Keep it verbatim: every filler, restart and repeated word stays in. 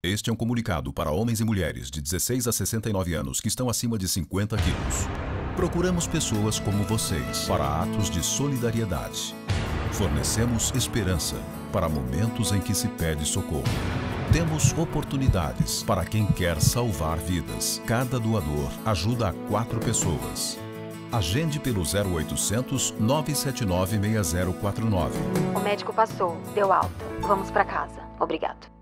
Este é um comunicado para homens e mulheres de dezesseis a sessenta e nove anos que estão acima de cinquenta quilos. Procuramos pessoas como vocês para atos de solidariedade. Fornecemos esperança para momentos em que se pede socorro. Temos oportunidades para quem quer salvar vidas. Cada doador ajuda a quatro pessoas. Agende pelo zero oitocentos, nove sete nove, seis zero quatro nove. O médico passou, deu alta. Vamos para casa. Obrigado.